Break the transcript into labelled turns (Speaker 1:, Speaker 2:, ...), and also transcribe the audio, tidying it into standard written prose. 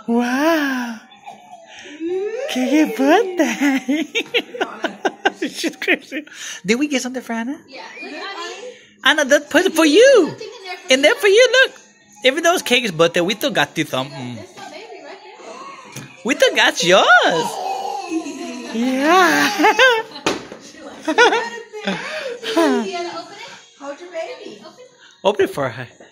Speaker 1: Wow. Happy birthday. She's crazy. Did we get something for Anna?
Speaker 2: Yeah. Look,
Speaker 1: Anna, that put it for you. In there for you, look. Even though it's Cake's birthday, we still got you something.
Speaker 2: That's my baby right there.
Speaker 1: We still got yours. Yeah.
Speaker 2: You gotta open it.
Speaker 3: Hold your baby.
Speaker 2: Open it.
Speaker 1: Open it for her.